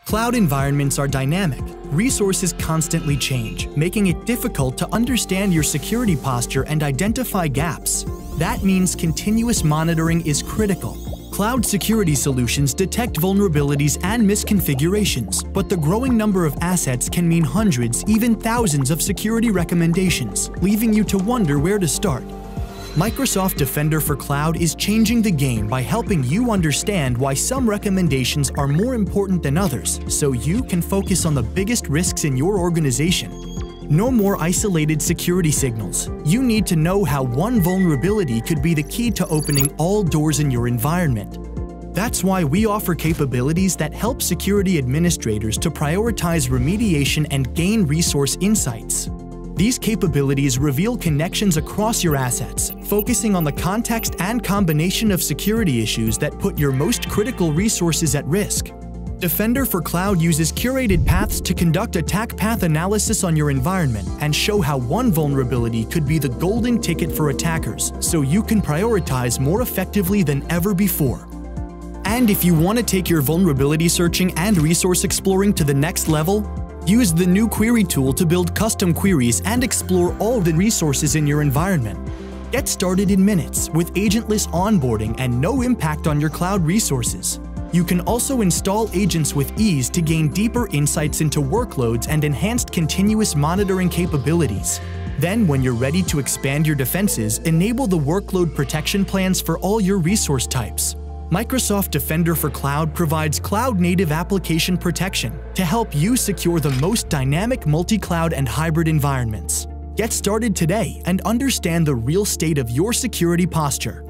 Cloud environments are dynamic. Resources constantly change, making it difficult to understand your security posture and identify gaps. That means continuous monitoring is critical. Cloud security solutions detect vulnerabilities and misconfigurations, but the growing number of assets can mean hundreds, even thousands of security recommendations, leaving you to wonder where to start. Microsoft Defender for Cloud is changing the game by helping you understand why some recommendations are more important than others, so you can focus on the biggest risks in your organization. No more isolated security signals. You need to know how one vulnerability could be the key to opening all doors in your environment. That's why we offer capabilities that help security administrators to prioritize remediation and gain resource insights. These capabilities reveal connections across your assets, focusing on the context and combination of security issues that put your most critical resources at risk. Defender for Cloud uses curated paths to conduct attack path analysis on your environment and show how one vulnerability could be the golden ticket for attackers, so you can prioritize more effectively than ever before. And if you want to take your vulnerability searching and resource exploring to the next level, use the new query tool to build custom queries and explore all the resources in your environment. Get started in minutes with agentless onboarding and no impact on your cloud resources. You can also install agents with ease to gain deeper insights into workloads and enhanced continuous monitoring capabilities. Then, when you're ready to expand your defenses, enable the workload protection plans for all your resource types. Microsoft Defender for Cloud provides cloud-native application protection to help you secure the most dynamic multi-cloud and hybrid environments. Get started today and understand the real state of your security posture.